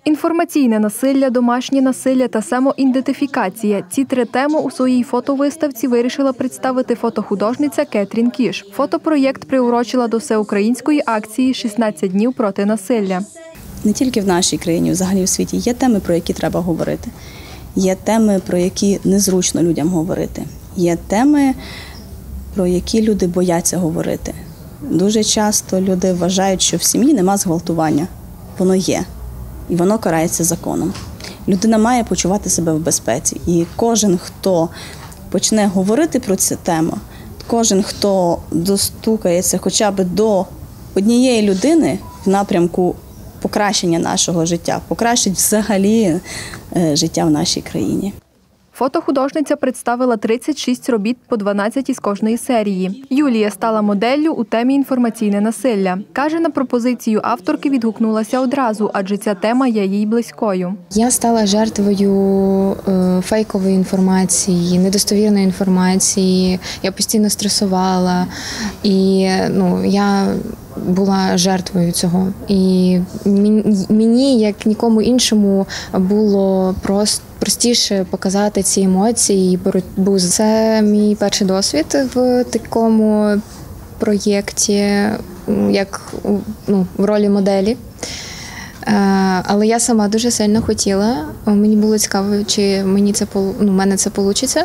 Інформаційне насилля, домашнє насилля та самоідентифікація – ці три теми у своїй фотовиставці вирішила представити фотохудожниця Кетрін Кіш. Фотопроєкт приурочила до всеукраїнської акції «16 днів проти насилля». Не тільки в нашій країні, взагалі в світі є теми, про які треба говорити. Є теми, про які незручно людям говорити. Є теми, про які люди бояться говорити. Дуже часто люди вважають, що в сім'ї нема зґвалтування. Воно є. І воно карається законом. Людина має почувати себе в безпеці. І кожен, хто почне говорити про цю тему, кожен, хто достукається хоча б до однієї людини в напрямку покращення нашого життя, покращить взагалі життя в нашій країні. Фотохудожниця представила 36 робіт по 12 із кожної серії. Юлія стала моделлю у темі «Інформаційне насилля». Каже, на пропозицію авторки відгукнулася одразу, адже ця тема є їй близькою. Я стала жертвою фейкової інформації, недостовірної інформації. Я постійно стресувала і я була жертвою цього. І мені, як нікому іншому, було простіше показати ці емоції і боротьбу. Це мій перший досвід в такому проєкті, як в ролі моделі. Але я сама дуже сильно хотіла. Мені було цікаво, чи в мене це вийде.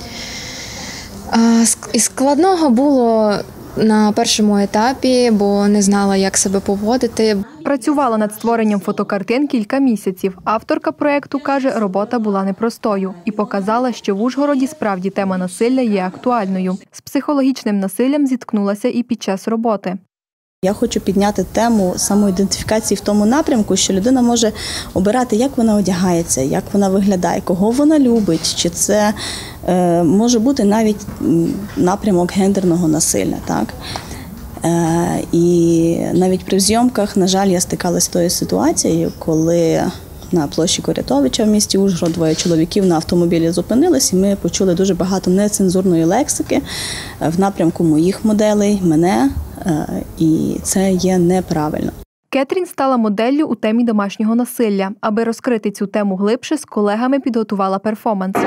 І складного було на першому етапі, бо не знала, як себе поводити. Працювала над створенням фотокартин кілька місяців. Авторка проєкту каже, робота була непростою і показала, що в Ужгороді справді тема насилля є актуальною. З психологічним насиллям зіткнулася і під час роботи. Я хочу підняти тему самоідентифікації в тому напрямку, що людина може обирати, як вона одягається, як вона виглядає, кого вона любить, чи це може бути навіть напрямок гендерного насилля. Так? І навіть при зйомках, на жаль, я стикалася з тою ситуацією, коли на площі Корятовича в місті Ужгород двоє чоловіків на автомобілі зупинились, і ми почули дуже багато нецензурної лексики в напрямку моїх моделей, мене, і це є неправильно. Кетрін стала моделлю у темі домашнього насилля. Аби розкрити цю тему глибше, з колегами підготувала перформанс.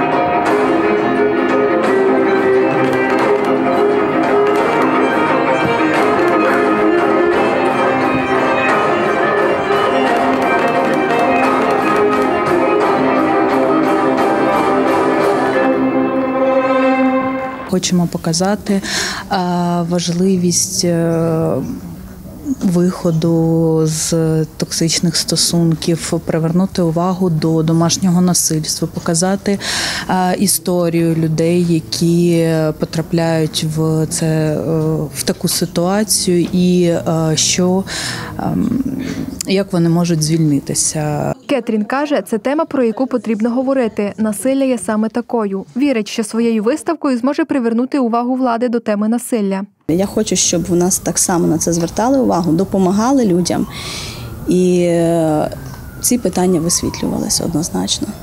Хочемо показати важливість виходу з токсичних стосунків, привернути увагу до домашнього насильства, показати історію людей, які потрапляють в таку ситуацію і як вони можуть звільнитися. Кетрін каже, це тема, про яку потрібно говорити. Насилля є саме такою. Вірить, що своєю виставкою зможе привернути увагу влади до теми насилля. Я хочу, щоб у нас так само на це звертали увагу, допомагали людям. І ці питання висвітлювалися однозначно.